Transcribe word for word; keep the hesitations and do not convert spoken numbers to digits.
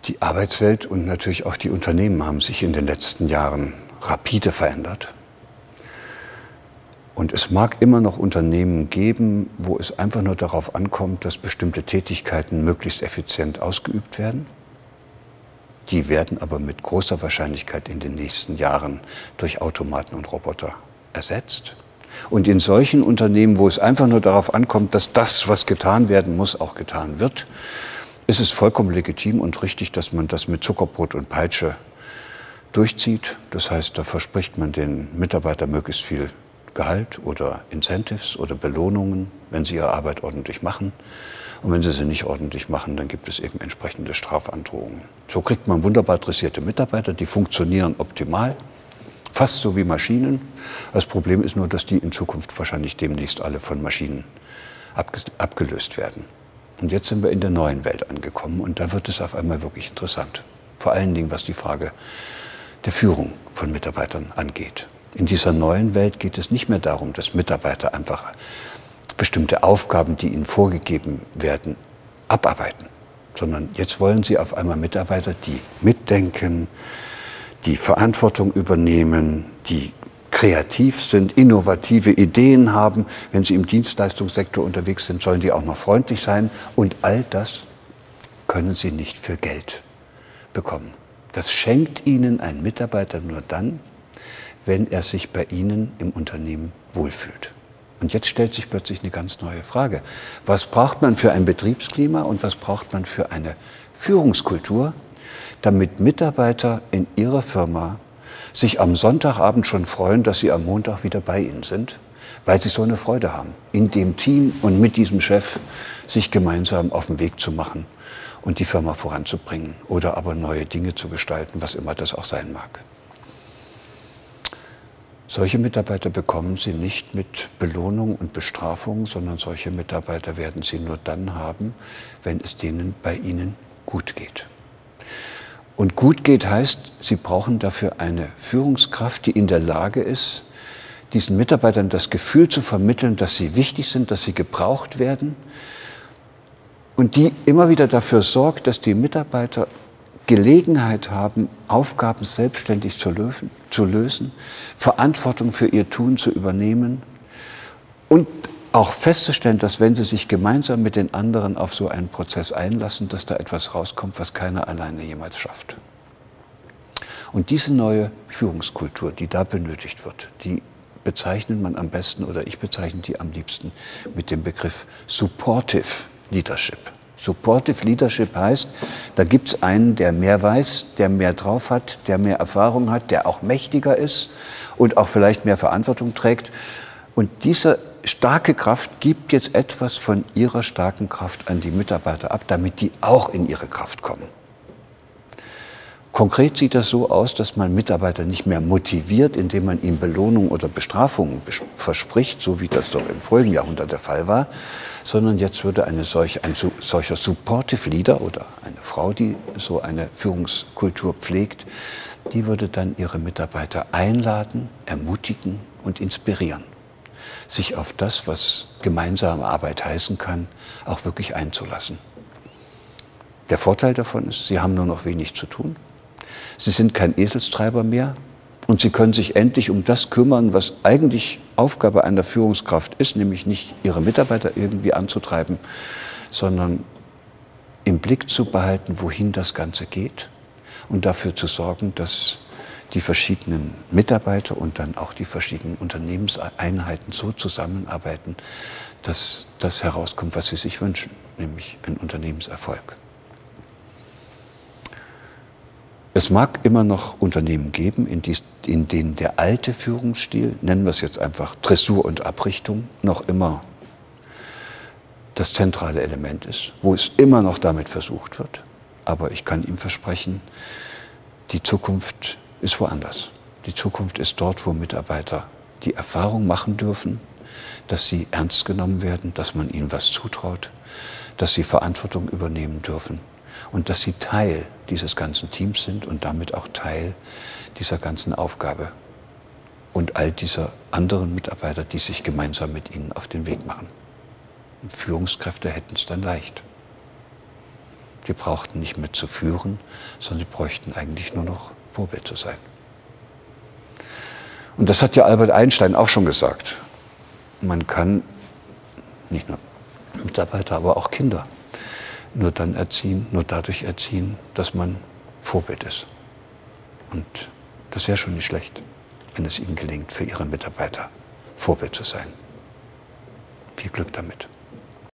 Die Arbeitswelt und natürlich auch die Unternehmen haben sich in den letzten Jahren rapide verändert. Und es mag immer noch Unternehmen geben, wo es einfach nur darauf ankommt, dass bestimmte Tätigkeiten möglichst effizient ausgeübt werden. Die werden aber mit großer Wahrscheinlichkeit in den nächsten Jahren durch Automaten und Roboter ersetzt. Und in solchen Unternehmen, wo es einfach nur darauf ankommt, dass das, was getan werden muss, auch getan wird, ist es vollkommen legitim und richtig, dass man das mit Zuckerbrot und Peitsche durchzieht. Das heißt, da verspricht man den Mitarbeitern möglichst viel Gehalt oder Incentives oder Belohnungen, wenn sie ihre Arbeit ordentlich machen. Und wenn sie sie nicht ordentlich machen, dann gibt es eben entsprechende Strafandrohungen. So kriegt man wunderbar dressierte Mitarbeiter, die funktionieren optimal, fast so wie Maschinen. Das Problem ist nur, dass die in Zukunft wahrscheinlich demnächst alle von Maschinen abgelöst werden. Und jetzt sind wir in der neuen Welt angekommen und da wird es auf einmal wirklich interessant. Vor allen Dingen, was die Frage der Führung von Mitarbeitern angeht. In dieser neuen Welt geht es nicht mehr darum, dass Mitarbeiter einfach bestimmte Aufgaben, die ihnen vorgegeben werden, abarbeiten. Sondern jetzt wollen sie auf einmal Mitarbeiter, die mitdenken, die Verantwortung übernehmen, die kreativ sind, innovative Ideen haben. Wenn sie im Dienstleistungssektor unterwegs sind, sollen die auch noch freundlich sein. Und all das können sie nicht für Geld bekommen. Das schenkt ihnen ein Mitarbeiter nur dann, wenn er sich bei Ihnen im Unternehmen wohlfühlt. Und jetzt stellt sich plötzlich eine ganz neue Frage. Was braucht man für ein Betriebsklima und was braucht man für eine Führungskultur, damit Mitarbeiter in ihrer Firma sich am Sonntagabend schon freuen, dass sie am Montag wieder bei Ihnen sind, weil sie so eine Freude haben, in dem Team und mit diesem Chef sich gemeinsam auf den Weg zu machen und die Firma voranzubringen oder aber neue Dinge zu gestalten, was immer das auch sein mag. Solche Mitarbeiter bekommen Sie nicht mit Belohnung und Bestrafung, sondern solche Mitarbeiter werden Sie nur dann haben, wenn es denen bei Ihnen gut geht. Und gut geht heißt, Sie brauchen dafür eine Führungskraft, die in der Lage ist, diesen Mitarbeitern das Gefühl zu vermitteln, dass sie wichtig sind, dass sie gebraucht werden und die immer wieder dafür sorgt, dass die Mitarbeiter Gelegenheit haben, Aufgaben selbstständig zu lösen, zu lösen, Verantwortung für ihr Tun zu übernehmen und auch festzustellen, dass wenn sie sich gemeinsam mit den anderen auf so einen Prozess einlassen, dass da etwas rauskommt, was keiner alleine jemals schafft. Und diese neue Führungskultur, die da benötigt wird, die bezeichnet man am besten oder ich bezeichne die am liebsten mit dem Begriff Supportive Leadership. Supportive Leadership heißt, da gibt es einen, der mehr weiß, der mehr drauf hat, der mehr Erfahrung hat, der auch mächtiger ist und auch vielleicht mehr Verantwortung trägt. Und diese starke Kraft gibt jetzt etwas von ihrer starken Kraft an die Mitarbeiter ab, damit die auch in ihre Kraft kommen. Konkret sieht das so aus, dass man Mitarbeiter nicht mehr motiviert, indem man ihm Belohnung oder Bestrafung verspricht, so wie das doch im vorigen Jahrhundert der Fall war, sondern jetzt würde eine solche, ein solcher Supportive Leader oder eine Frau, die so eine Führungskultur pflegt, die würde dann ihre Mitarbeiter einladen, ermutigen und inspirieren, sich auf das, was gemeinsame Arbeit heißen kann, auch wirklich einzulassen. Der Vorteil davon ist, sie haben nur noch wenig zu tun. Sie sind kein Eselstreiber mehr und sie können sich endlich um das kümmern, was eigentlich Aufgabe einer Führungskraft ist, nämlich nicht ihre Mitarbeiter irgendwie anzutreiben, sondern im Blick zu behalten, wohin das Ganze geht und dafür zu sorgen, dass die verschiedenen Mitarbeiter und dann auch die verschiedenen Unternehmenseinheiten so zusammenarbeiten, dass das herauskommt, was sie sich wünschen, nämlich ein Unternehmenserfolg. Es mag immer noch Unternehmen geben, in, die, in denen der alte Führungsstil, nennen wir es jetzt einfach Dressur und Abrichtung, noch immer das zentrale Element ist, wo es immer noch damit versucht wird. Aber ich kann Ihnen versprechen, die Zukunft ist woanders. Die Zukunft ist dort, wo Mitarbeiter die Erfahrung machen dürfen, dass sie ernst genommen werden, dass man ihnen was zutraut, dass sie Verantwortung übernehmen dürfen. Und dass sie Teil dieses ganzen Teams sind und damit auch Teil dieser ganzen Aufgabe und all dieser anderen Mitarbeiter, die sich gemeinsam mit ihnen auf den Weg machen. Und Führungskräfte hätten es dann leicht. Die brauchten nicht mehr zu führen, sondern die bräuchten eigentlich nur noch Vorbild zu sein. Und das hat ja Albert Einstein auch schon gesagt. Man kann nicht nur Mitarbeiter, aber auch Kinder nur dann erziehen, nur dadurch erziehen, dass man Vorbild ist. Und das wäre schon nicht schlecht, wenn es ihnen gelingt, für ihre Mitarbeiter Vorbild zu sein. Viel Glück damit.